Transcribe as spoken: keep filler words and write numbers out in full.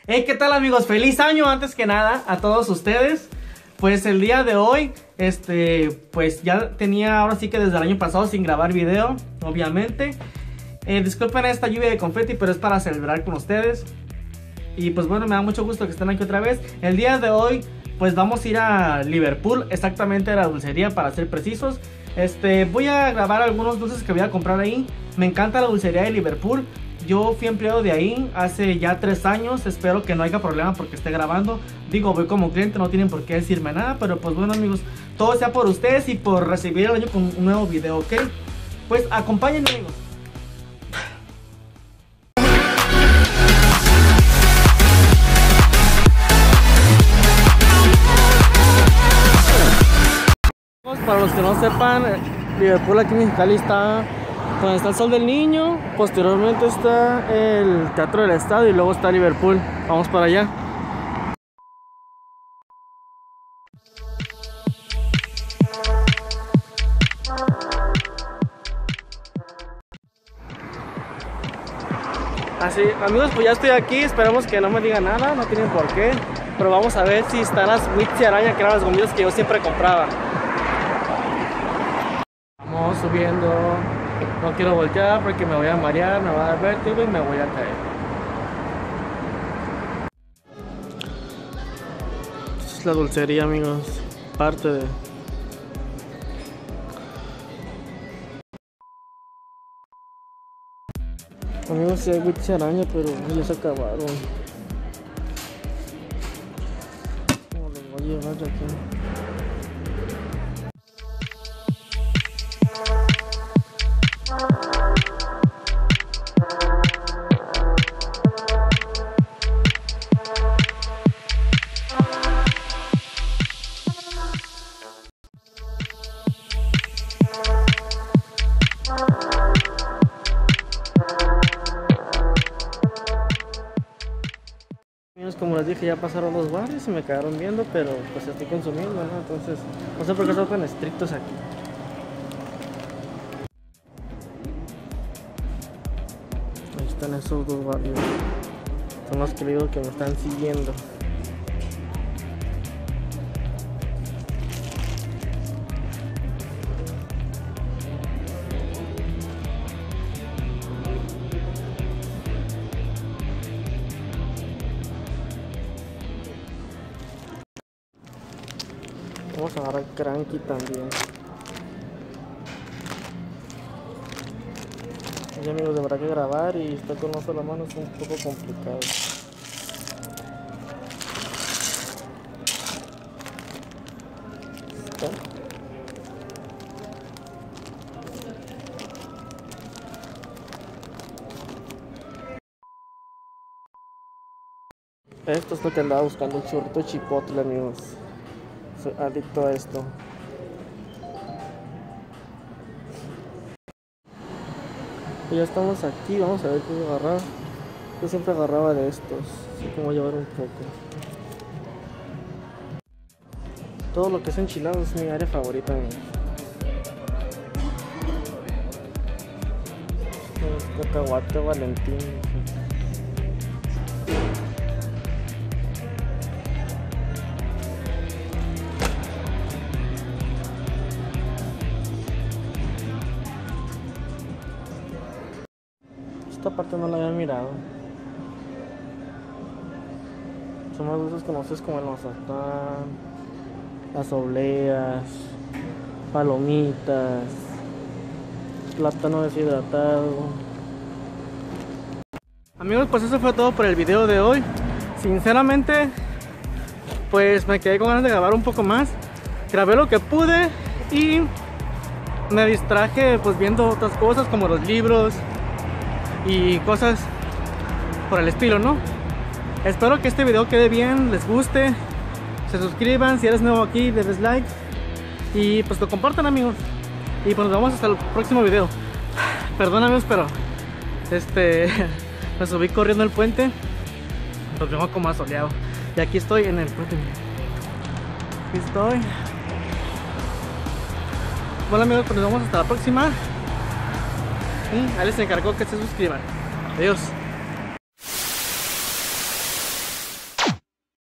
Hey, ¿qué tal, amigos? Feliz año antes que nada a todos ustedes. Pues el día de hoy, este, pues ya tenía ahora sí que desde el año pasado sin grabar video, obviamente. eh, Disculpen esta lluvia de confeti, pero es para celebrar con ustedes. Y pues bueno, me da mucho gusto que estén aquí otra vez. El día de hoy, pues vamos a ir a Liverpool, exactamente a la dulcería para ser precisos. Este, voy a grabar algunos dulces que voy a comprar ahí. Me encanta la dulcería de Liverpool. Yo fui empleado de ahí hace ya tres años. Espero que no haya problema porque esté grabando. Digo, voy como cliente, no tienen por qué decirme nada. Pero pues bueno, amigos, todo sea por ustedes y por recibir el año con un nuevo video, ¿ok? Pues acompáñenme, amigos. Para los que no sepan, Liverpool aquí en Mexicali está donde está el Sol del Niño, posteriormente está el Teatro del Estado y luego está Liverpool. Vamos para allá. Así, amigos, pues ya estoy aquí. Esperemos que no me digan nada, no tienen por qué. Pero vamos a ver si están las Witchy Araña, que eran las gomitas que yo siempre compraba. Vamos subiendo. No quiero voltear porque me voy a marear, me va a dar vértigo y me voy a caer. Esta es la dulcería, amigos. Parte de... Amigos, sí hay Witchy Araña, pero ya se acabaron. ¿Cómo los voy a llevar de aquí? Como les dije, ya pasaron los barrios y me quedaron viendo, pero pues estoy consumiendo, ¿no? Entonces, no sé por qué son tan estrictos aquí. Ahí están esos dos barrios. Son los que digo que me están siguiendo. Vamos a agarrar Cranky también. Y amigos, de verdad que grabar y estar con una sola mano es un poco complicado. ¿Está? Esto es lo que andaba buscando, un churrito chipotle, amigos. Soy adicto a esto. Y ya estamos aquí, vamos a ver qué voy a agarrar. Yo siempre agarraba de estos, así como voy a llevar un poco. Todo lo que es enchilado es mi área favorita, amigos. Es cacahuate Valentín. Esta parte no la había mirado. Son más dulces conocidos como el mazapán, las obleas, palomitas, plátano deshidratado. Amigos, pues eso fue todo por el video de hoy. Sinceramente, pues me quedé con ganas de grabar un poco más. Grabé lo que pude y me distraje pues viendo otras cosas como los libros y cosas por el estilo, ¿no? Espero que este video quede bien, les guste, se suscriban, si eres nuevo aquí, denles like y pues lo compartan, amigos. Y pues nos vemos hasta el próximo video. Perdón, amigos, pero este me subí corriendo el puente, pues vengo como asoleado y aquí estoy en el puente. Aquí estoy. Bueno, amigos, pues nos vemos hasta la próxima. Y ahí les encargó que se suscriban. Adiós.